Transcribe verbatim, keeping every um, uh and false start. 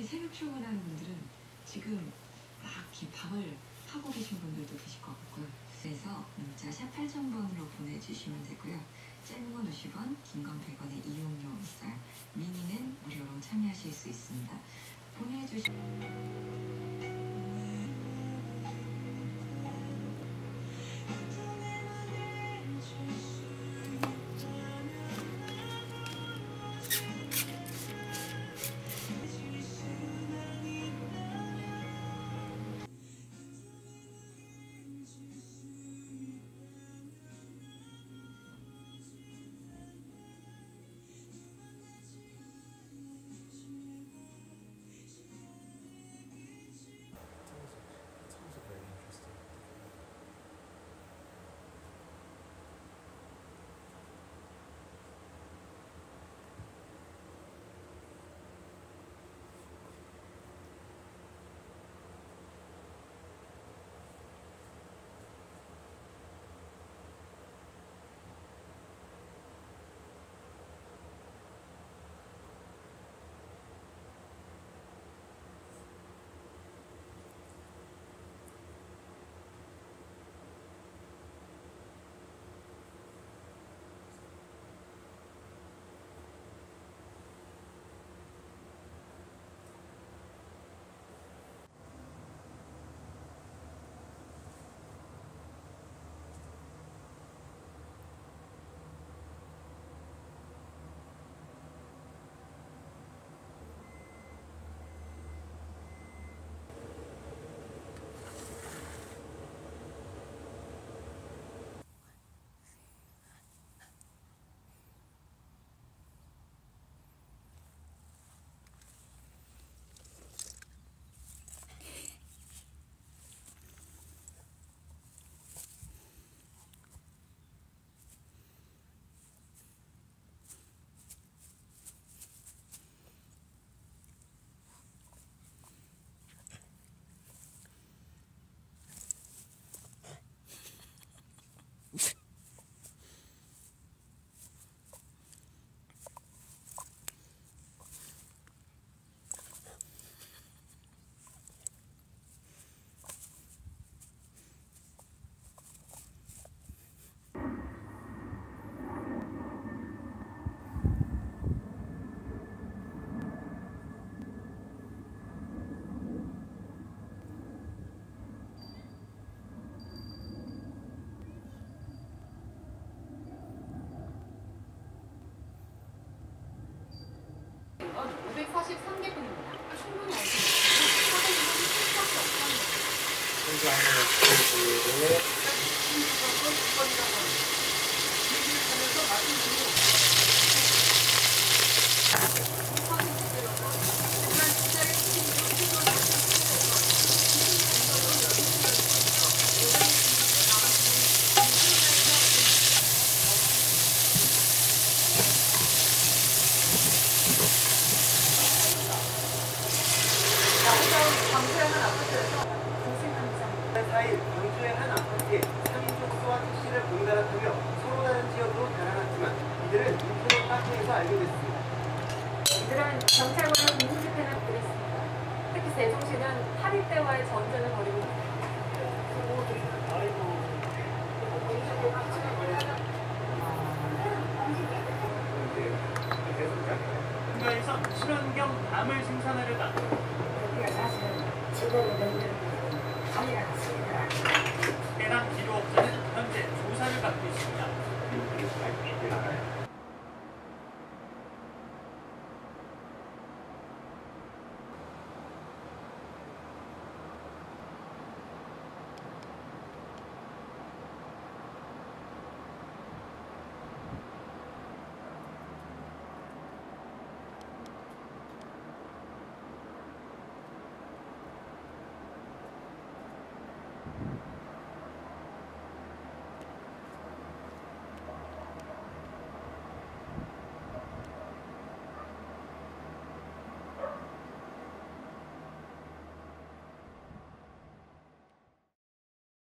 새벽 출근하는 분들은 지금 막 이렇게 밥을 하고 계신 분들도 계실 것 같고요. 그래서 문자 샵 팔천 번으로 보내주시면 되고요. 짧은 건 오십 원, 긴 건 백 원의 이용료 있어요. 미니는 무료로 참여하실 수 있습니다. 보내주시 오백사십삼 개분입니다. 충분히 알고 있습니다. 사진은 수밖에 광주의 한 아파트에서 사 일 광주의 한 아파트에 삼 인조 버스와 택시를 번갈아 타며 서로 다른 지역으로 달아났지만 이들은 인터넷 카페에서 알게 됐습니다. 이들은 경찰과의 공동 집회를 벌였습니다. 특히 세종시는 팔 일대와의 전쟁을 벌이고 있습니다. 에서 친환경 밤을 생산하려다 사실은 지도를 만들고 아니라 해당 기록자는